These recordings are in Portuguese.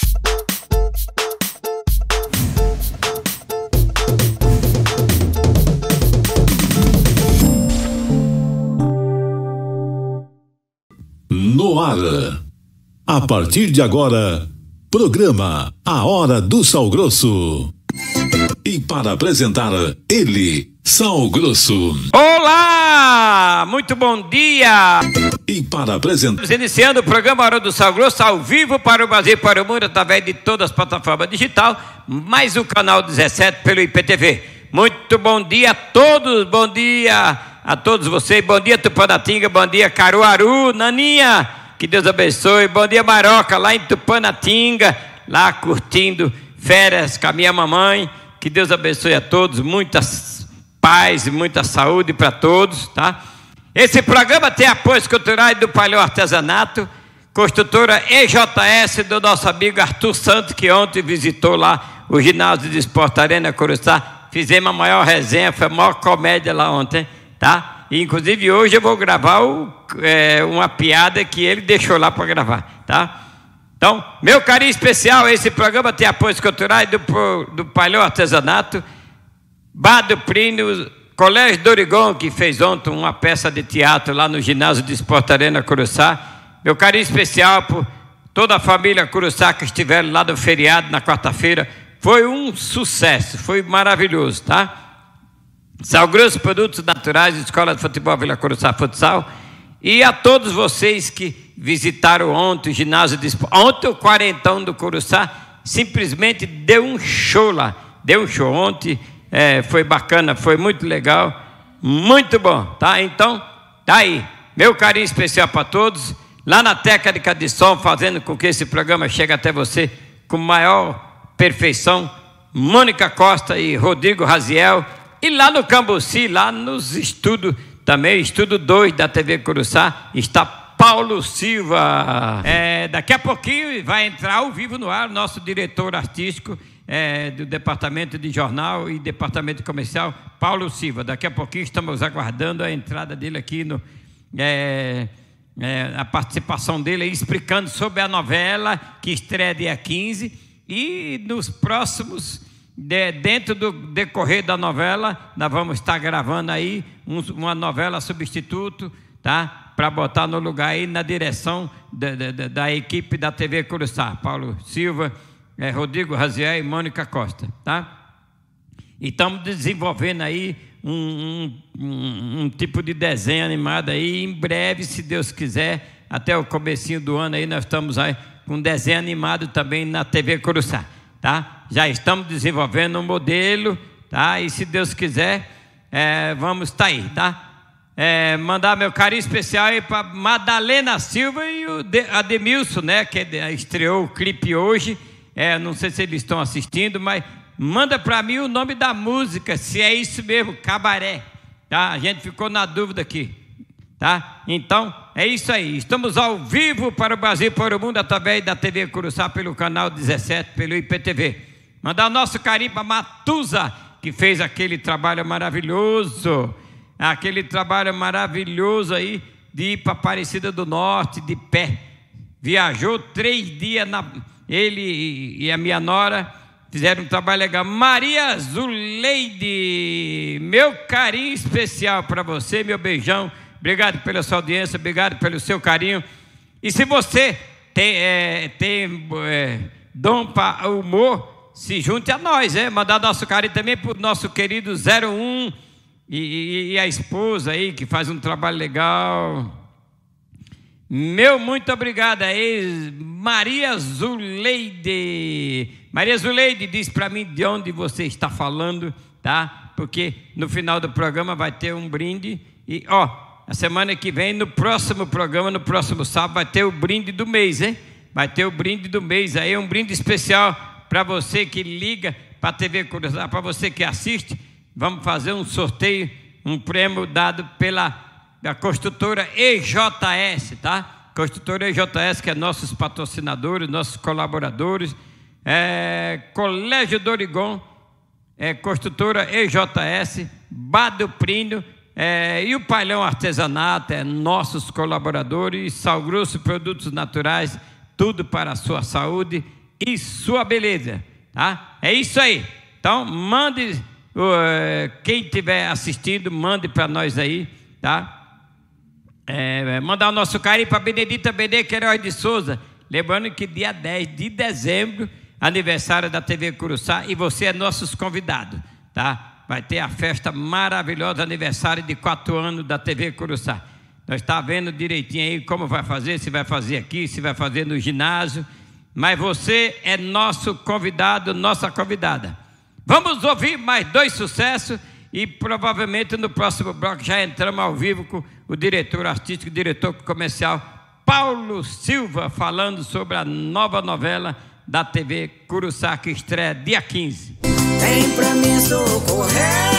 No ar, a partir de agora, programa A Hora do Sal Grosso. E para apresentar ele, Sal Grosso. Olá, muito bom dia. E para apresentar... Estamos iniciando o programa A Hora do Sal Grosso, ao vivo para o Brasil e para o mundo, através de todas as plataformas digitais, mais o canal 17 pelo IPTV. Muito bom dia a todos, bom dia a todos vocês, bom dia Tupanatinga, bom dia Caruaru, Naninha, que Deus abençoe, bom dia Maroca, lá em Tupanatinga, lá curtindo férias com a minha mamãe, que Deus abençoe a todos, muita paz e muita saúde para todos, tá? Esse programa tem apoios culturais do Palhão Artesanato, construtora EJS do nosso amigo Arthur Santos, que ontem visitou lá o ginásio de esporte Arena Curuçá. Fizemos a maior resenha, foi a maior comédia lá ontem, tá? E, inclusive hoje eu vou gravar uma piada que ele deixou lá para gravar, tá? Então, meu carinho especial, esse programa tem apoios culturais do Palhão Artesanato, Bar do Plínio, Colégio do Origon, que fez ontem uma peça de teatro lá no ginásio de esporte Arena Curuçá. Meu carinho especial por toda a família Curuçá que estiveram lá no feriado na quarta-feira. Foi um sucesso, foi maravilhoso, tá? Sal Grosso Produtos Naturais, Escola de Futebol Vila Curuçá Futsal. E a todos vocês que visitaram ontem o ginásio de esporte. Ontem o quarentão do Curuçá simplesmente deu um show lá. Deu um show ontem, foi bacana, foi muito legal, muito bom, tá? Então, tá aí. Meu carinho especial para todos. Lá na técnica de som, fazendo com que esse programa chegue até você com maior perfeição, Mônica Costa e Rodrigo Raziel. E lá no Cambuci, lá nos estudos também, Estúdio 2 da TV Curuçá, está Paulo Silva. Daqui a pouquinho vai entrar ao vivo no ar o nosso diretor artístico do departamento de jornal e departamento comercial, Paulo Silva. Daqui a pouquinho estamos aguardando a entrada dele aqui, a participação dele aí, explicando sobre a novela que estreia dia 15 e nos próximos... dentro do decorrer da novela, nós vamos estar gravando aí uma novela substituto, tá? Para botar no lugar aí na direção da equipe da TV Curuçá, Paulo Silva, Rodrigo Raziel e Mônica Costa, tá? E estamos desenvolvendo aí um tipo de desenho animado aí, em breve, se Deus quiser, até o comecinho do ano aí, nós estamos aí com um desenho animado também na TV Curuçá. Tá? Já estamos desenvolvendo um modelo, tá? E se Deus quiser, vamos estar aí, tá? Mandar meu carinho especial aí para Madalena Silva e o Ademilson, né? Que estreou o clipe hoje. Não sei se eles estão assistindo, mas manda para mim o nome da música, se é isso mesmo, Cabaré, tá? A gente ficou na dúvida aqui, tá? Então, é isso aí. Estamos ao vivo para o Brasil e para o mundo através da TV Curuçá, pelo canal 17, pelo IPTV. Mandar o nosso carinho para Matusa, que fez aquele trabalho maravilhoso. Aquele trabalho maravilhoso aí de ir para Aparecida do Norte, de pé. Viajou 3 dias, ele e a minha nora fizeram um trabalho legal. Maria Zuleide, meu carinho especial para você, meu beijão. Obrigado pela sua audiência, obrigado pelo seu carinho. E se você tem dom para humor, se junte a nós, mandar nosso carinho também para o nosso querido 01 e a esposa aí, que faz um trabalho legal. Meu muito obrigado aí, Maria Zuleide. Maria Zuleide, diz para mim de onde você está falando, tá? Porque no final do programa vai ter um brinde. E, a semana que vem, no próximo programa, no próximo sábado, vai ter o brinde do mês, hein? Vai ter o brinde do mês aí, um brinde especial para você que liga para a TV Curuçá, para você que assiste. Vamos fazer um sorteio, um prêmio dado pela construtora EJS, tá? Construtora EJS, que é nossos patrocinadores, nossos colaboradores. Colégio do Origon, construtora EJS, Bar do Plínio, e o Palhão Artesanato, nossos colaboradores. Sal Grosso Produtos Naturais, tudo para a sua saúde, e sua beleza, tá? É isso aí. Então, mande, quem estiver assistindo, mande para nós aí, tá? Mandar o nosso carinho para Benedita Benê Queiroz de Souza. Lembrando que dia 10 de dezembro, aniversário da TV Curuçá, e você é nossos convidados, tá? Vai ter a festa maravilhosa, aniversário de 4 anos da TV Curuçá. Nós estamos vendo direitinho aí como vai fazer, se vai fazer aqui, se vai fazer no ginásio. Mas você é nosso convidado, nossa convidada. Vamos ouvir mais 2 sucessos e provavelmente no próximo bloco já entramos ao vivo com o diretor artístico, diretor comercial Paulo Silva, falando sobre a nova novela da TV Curuçá, que estreia dia 15. Vem pra me socorrer.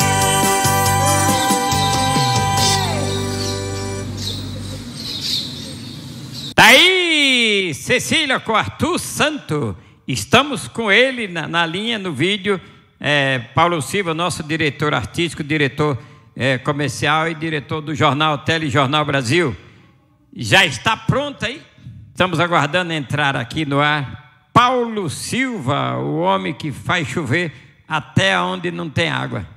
Tá aí, Cecília, com Arthur Santo. Estamos com ele na linha, no vídeo. Paulo Silva, nosso diretor artístico, diretor comercial e diretor do jornal Telejornal Brasil. Já está pronto aí? Estamos aguardando entrar aqui no ar. Paulo Silva, o homem que faz chover até onde não tem água.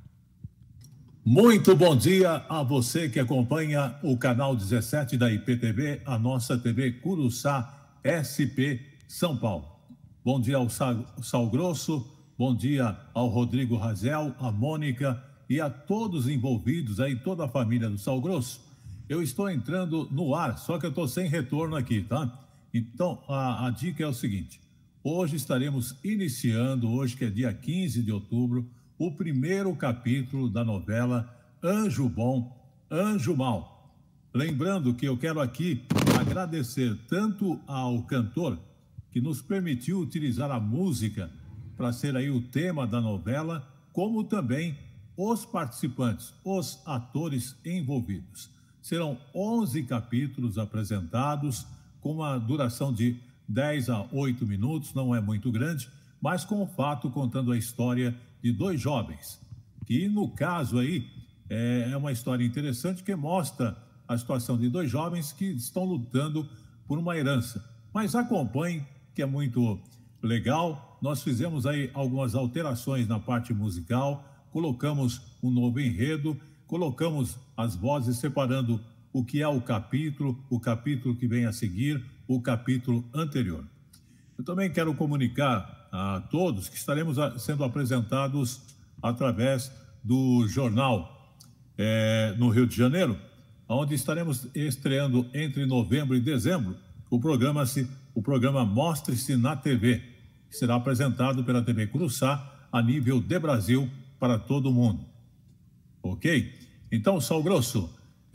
Muito bom dia a você que acompanha o canal 17 da IPTV, a nossa TV Curuçá SP São Paulo. Bom dia ao Sal Grosso, bom dia ao Rodrigo Razel, a Mônica e a todos envolvidos aí, toda a família do Sal Grosso. Eu estou entrando no ar, só que eu estou sem retorno aqui, tá? Então, a dica é o seguinte: hoje estaremos iniciando, hoje que é dia 15 de outubro, o primeiro capítulo da novela Anjo Bom, Anjo Mal. Lembrando que eu quero aqui agradecer tanto ao cantor que nos permitiu utilizar a música para ser aí o tema da novela, como também os participantes, os atores envolvidos. Serão 11 capítulos apresentados, com uma duração de 10 a 8 minutos, não é muito grande, mas com o fato contando a história de 2 jovens, que no caso aí é uma história interessante que mostra a situação de 2 jovens que estão lutando por uma herança. Mas acompanhe, que é muito legal. Nós fizemos aí algumas alterações na parte musical, colocamos um novo enredo, colocamos as vozes separando o que é o capítulo que vem a seguir, o capítulo anterior. Eu também quero comunicar a todos que estaremos sendo apresentados através do jornal no Rio de Janeiro, onde estaremos estreando entre novembro e dezembro o programa Mostre-se na TV, que será apresentado pela TV Curuçá a nível de Brasil para todo mundo. Ok? Então, Sal Grosso,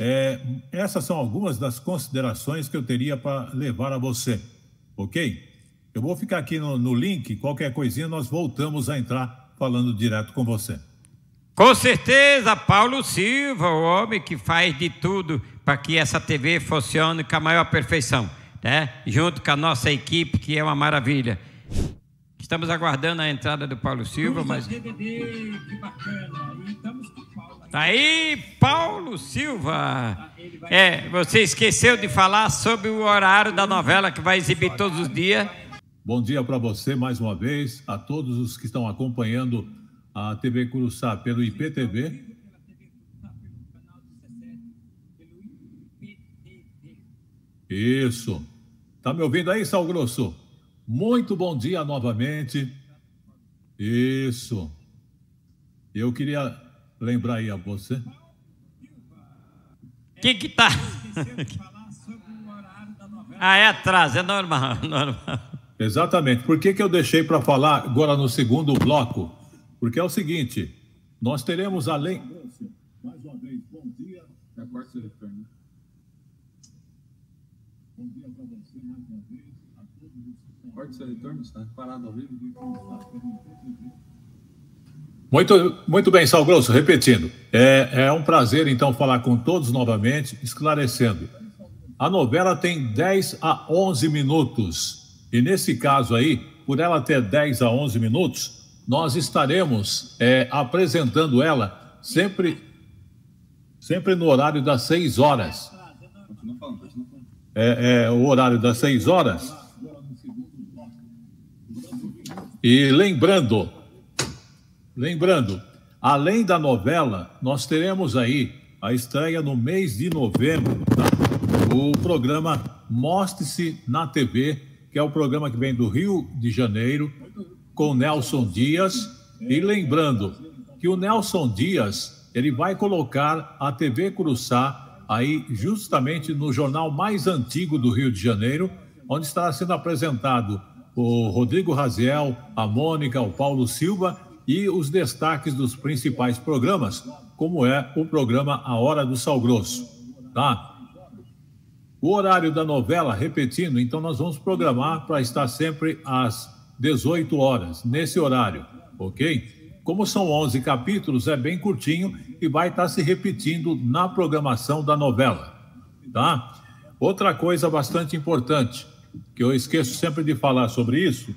essas são algumas das considerações que eu teria para levar a você. Ok? Eu vou ficar aqui no link, qualquer coisinha nós voltamos a entrar falando direto com você. Com certeza, Paulo Silva, o homem que faz de tudo para que essa TV funcione com a maior perfeição, né? Junto com a nossa equipe, que é uma maravilha. Estamos aguardando a entrada do Paulo Silva, mas... Que bacana. E estamos com o Paulo. Tá aí, Paulo Silva. Você esqueceu de falar sobre o horário da novela que vai exibir todos os dias. Bom dia para você mais uma vez, a todos os que estão acompanhando a TV Curuçá pelo IPTV. Isso. Tá me ouvindo aí, Sal Grosso? Muito bom dia novamente. Isso. Eu queria lembrar aí a você. Que tá? É atraso, é normal. Exatamente. Por que eu deixei para falar agora no segundo bloco? Porque é o seguinte, nós teremos além... Mais uma vez, bom dia. Bom dia para você mais uma vez. A todos. Corte seu retorno, está parado ao vivo. Muito bem, Sal Grosso, repetindo. É um prazer, então, falar com todos novamente, esclarecendo. A novela tem 10 a 11 minutos. E nesse caso aí, por ela ter 10 a 11 minutos, nós estaremos apresentando ela sempre no horário das 6 horas. O horário das 6 horas. E lembrando, além da novela, nós teremos aí a estreia no mês de novembro, tá? O programa Mostre-se na TV, que é o programa que vem do Rio de Janeiro, com Nelson Dias. E lembrando que o Nelson Dias, ele vai colocar a TV Curuçá aí justamente no jornal mais antigo do Rio de Janeiro, onde estará sendo apresentado o Rodrigo Raziel, a Mônica, o Paulo Silva e os destaques dos principais programas, como é o programa A Hora do Sal Grosso, tá? O horário da novela, repetindo, então nós vamos programar para estar sempre às 18 horas, nesse horário, ok? Como são 11 capítulos, é bem curtinho e vai estar se repetindo na programação da novela, tá? Outra coisa bastante importante, que eu esqueço sempre de falar sobre isso,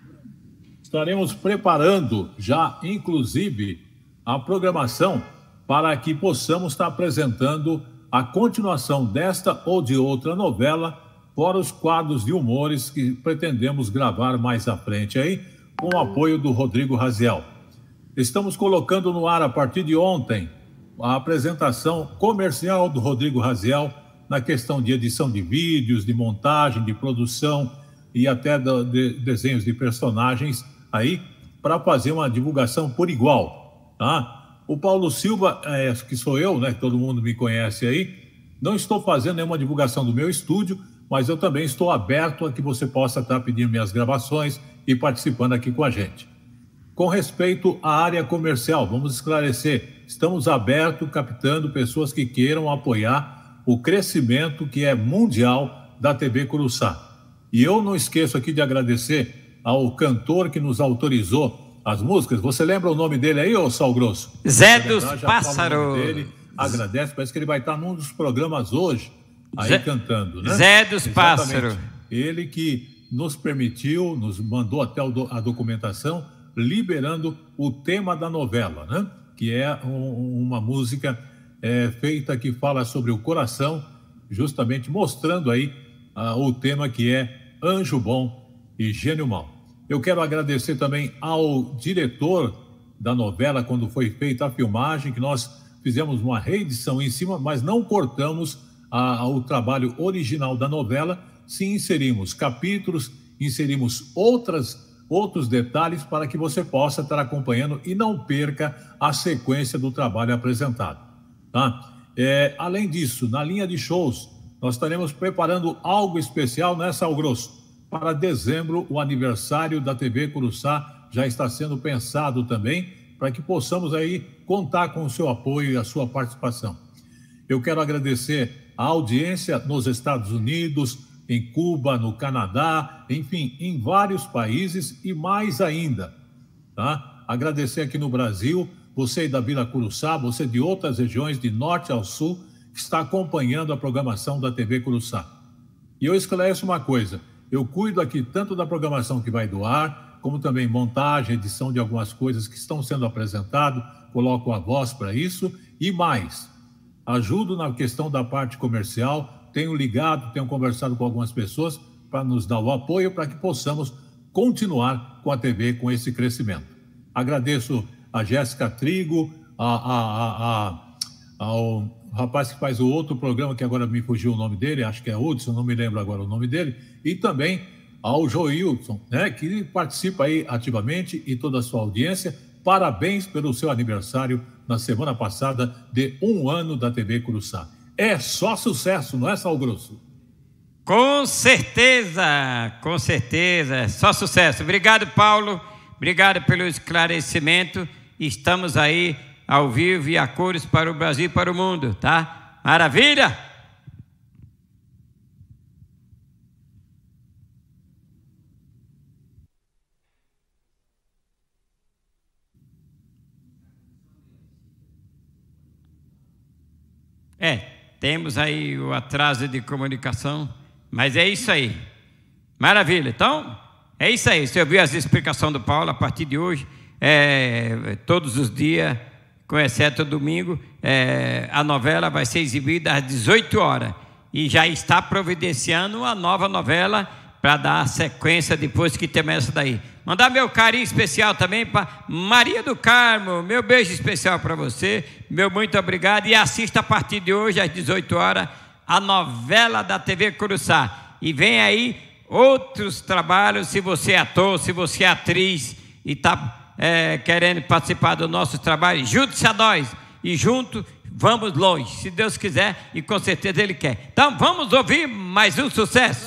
estaremos preparando já, inclusive, a programação para que possamos estar apresentando a continuação desta ou de outra novela, fora os quadros de humores que pretendemos gravar mais à frente aí, com o apoio do Rodrigo Raziel. Estamos colocando no ar, a partir de ontem, a apresentação comercial do Rodrigo Raziel na questão de edição de vídeos, de montagem, de produção e até de desenhos de personagens aí, para fazer uma divulgação por igual, tá? O Paulo Silva, que sou eu, né, que todo mundo me conhece aí, não estou fazendo nenhuma divulgação do meu estúdio, mas eu também estou aberto a que você possa estar pedindo minhas gravações e participando aqui com a gente. Com respeito à área comercial, vamos esclarecer, estamos abertos, captando pessoas que queiram apoiar o crescimento que é mundial da TV Curuçá. E eu não esqueço aqui de agradecer ao cantor que nos autorizou as músicas. Você lembra o nome dele aí, ô Sal Grosso? Zé dos Pássaros. Agradece, parece que ele vai estar num dos programas hoje, aí cantando, né? Zé dos Pássaros. Ele que nos permitiu, nos mandou até a documentação, liberando o tema da novela, né? Que é uma música feita que fala sobre o coração, justamente mostrando aí o tema que é Anjo Bom e Gênio Mau. Eu quero agradecer também ao diretor da novela, quando foi feita a filmagem, que nós fizemos uma reedição em cima, mas não cortamos o trabalho original da novela, sim inserimos capítulos, inserimos outros detalhes para que você possa estar acompanhando e não perca a sequência do trabalho apresentado, tá? Além disso, na linha de shows, nós estaremos preparando algo especial, né, Sal Grosso? Para dezembro, o aniversário da TV Curuçá já está sendo pensado também, para que possamos aí contar com o seu apoio e a sua participação. Eu quero agradecer a audiência nos Estados Unidos, em Cuba, no Canadá, enfim, em vários países e mais ainda, tá? Agradecer aqui no Brasil, você aí da Vila Curuçá, você de outras regiões, de norte ao sul, que está acompanhando a programação da TV Curuçá. E eu esclareço uma coisa, eu cuido aqui tanto da programação que vai do ar, como também montagem, edição de algumas coisas que estão sendo apresentadas, coloco a voz para isso e mais. Ajudo na questão da parte comercial, tenho ligado, tenho conversado com algumas pessoas para nos dar o apoio para que possamos continuar com a TV, com esse crescimento. Agradeço a Jéssica Trigo, ao rapaz que faz o outro programa, que agora me fugiu o nome dele, acho que é Hudson, não me lembro agora o nome dele, e também ao Joilson, né, que participa aí ativamente, e toda a sua audiência. Parabéns pelo seu aniversário na semana passada de 1 ano da TV Curuçá. É só sucesso, não é, Sal Grosso? Com certeza, só sucesso. Obrigado, Paulo, obrigado pelo esclarecimento. Estamos aí ao vivo e a cores para o Brasil e para o mundo, tá? Maravilha! Temos aí o atraso de comunicação, mas é isso aí. Maravilha. Então, é isso aí. Você ouviu as explicações do Paulo a partir de hoje, todos os dias, com exceto domingo, a novela vai ser exibida às 18 horas e já está providenciando uma nova novela para dar a sequência depois que temos essa daí. Mandar meu carinho especial também para Maria do Carmo, meu beijo especial para você, meu muito obrigado, e assista a partir de hoje às 18 horas a novela da TV Curuçá, e vem aí outros trabalhos, se você é ator, se você é atriz e está querendo participar do nosso trabalho, junte-se a nós, e junto vamos longe, se Deus quiser, e com certeza Ele quer. Então vamos ouvir mais um sucesso.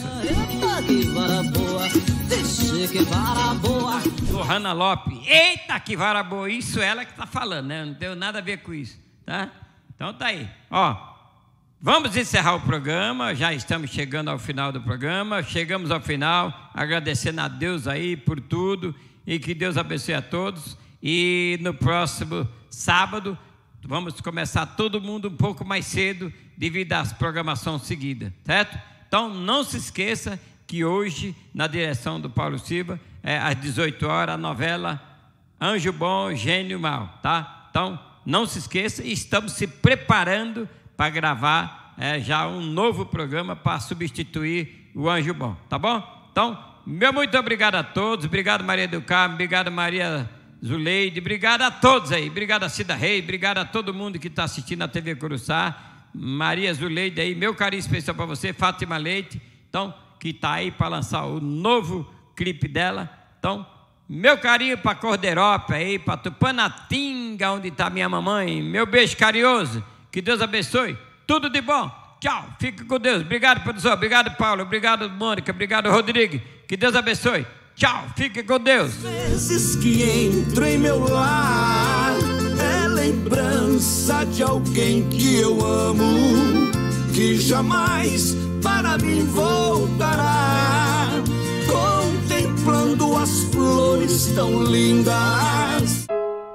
Johanna Lopes, eita que vara boa, isso ela que está falando, né? Não tem nada a ver com isso, tá? Então tá aí, ó, vamos encerrar o programa, já estamos chegando ao final do programa, chegamos ao final, agradecendo a Deus aí por tudo, e que Deus abençoe a todos, e no próximo sábado, vamos começar todo mundo um pouco mais cedo, devido às programações seguidas, certo? Então não se esqueça que hoje, na direção do Paulo Silva, às 18 horas, a novela Anjo Bom, Gênio Mal, tá? Então, não se esqueça, estamos se preparando para gravar já um novo programa para substituir o Anjo Bom, tá bom? Então, meu muito obrigado a todos, obrigado Maria do Carmo, obrigado Maria Zuleide, obrigado a todos aí, obrigado a Cida Rei, obrigado a todo mundo que está assistindo a TV Curuçá, Maria Zuleide aí, meu carinho especial para você, Fátima Leite, então, que está aí para lançar o novo clipe dela. Então, meu carinho para Cordeirópolis aí, para Tupanatinga, onde está minha mamãe, meu beijo carinhoso, que Deus abençoe, tudo de bom, tchau, fique com Deus, obrigado produção, obrigado Paulo, obrigado Mônica, obrigado Rodrigo, que Deus abençoe, tchau, fique com Deus. Vezes que entro em meu lar é lembrança de alguém que eu amo, que jamais para mim voltará, contemplando as flores tão lindas.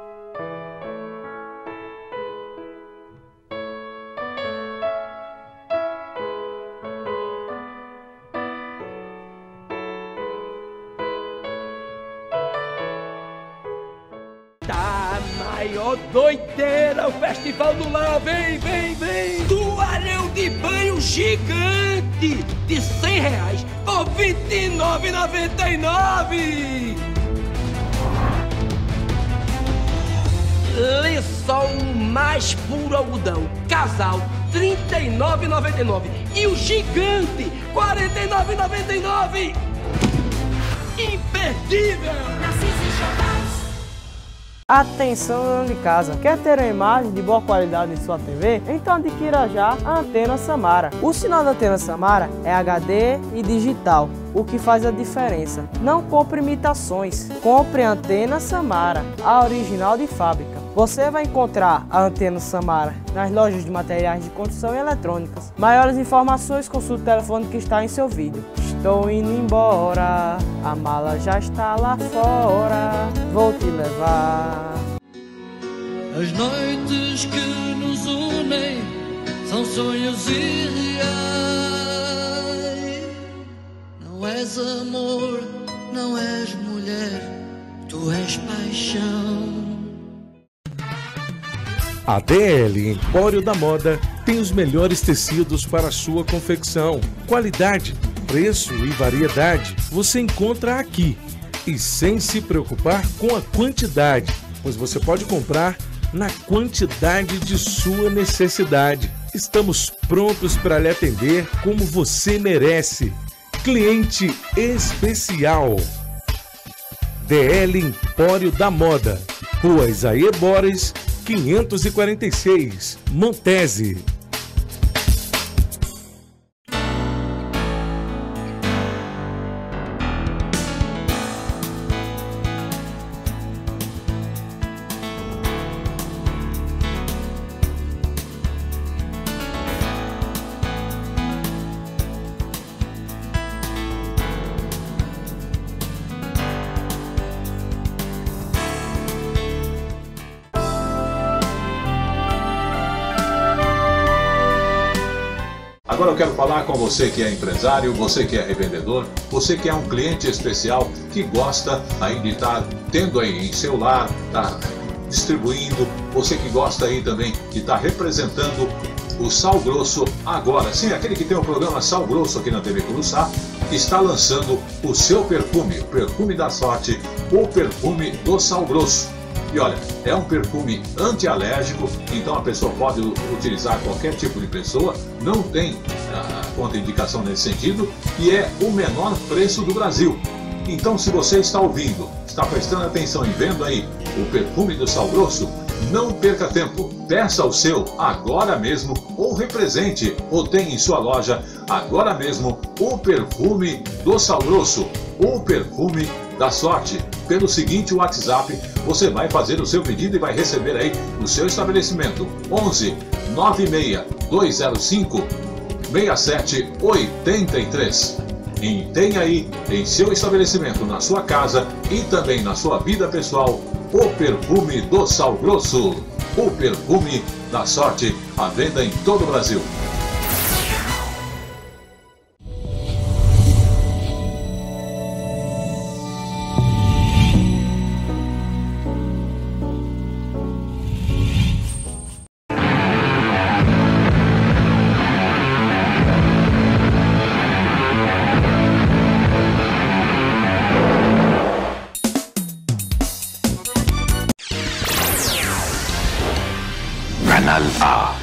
Tá maior doideira o Festival do Lar, vem, vem, vem! Toalhão de banho gigante de R$100 por R$29,99. Lençol mais puro algodão, casal R$39,99 e o gigante R$49,99. Imperdível! Atenção, dona de casa, quer ter uma imagem de boa qualidade em sua TV? Então adquira já a Antena Samara. O sinal da Antena Samara é HD e digital, o que faz a diferença. Não compre imitações, compre a Antena Samara, a original de fábrica. Você vai encontrar a Antena Samara nas lojas de materiais de construção e eletrônicas. Maiores informações, consulte o telefone que está em seu vídeo. Estou indo embora, a mala já está lá fora, vou te levar. As noites que nos unem são sonhos irreais. Não és amor, não és mulher, tu és paixão. A DL Empório da Moda tem os melhores tecidos para a sua confecção. Qualidade, preço e variedade você encontra aqui. E sem se preocupar com a quantidade, pois você pode comprar na quantidade de sua necessidade. Estamos prontos para lhe atender como você merece. Cliente especial. DL Empório da Moda, Rua Isaíe Borges, 546, Montese. Agora eu quero falar com você que é empresário, você que é revendedor, você que é um cliente especial, que gosta aí de estar tendo aí em seu lar, tá distribuindo, você que gosta aí também de estar representando o Sal Grosso agora. Sim, aquele que tem o programa Sal Grosso aqui na TV Curuçá, está lançando o seu perfume, o perfume da sorte, o perfume do Sal Grosso. E olha, é um perfume antialérgico, então a pessoa pode utilizar qualquer tipo de pessoa, não tem contraindicação nesse sentido e é o menor preço do Brasil. Então, se você está ouvindo, está prestando atenção e vendo aí o perfume do Sal Grosso, não perca tempo, peça o seu agora mesmo ou represente ou tenha em sua loja agora mesmo o perfume do Sal Grosso, o perfume da sorte. Pelo seguinte WhatsApp, você vai fazer o seu pedido e vai receber aí no seu estabelecimento 11 96 205 6783. E tem aí em seu estabelecimento, na sua casa e também na sua vida pessoal, o perfume do Sal Grosso, o perfume da sorte, à venda em todo o Brasil. Canal A.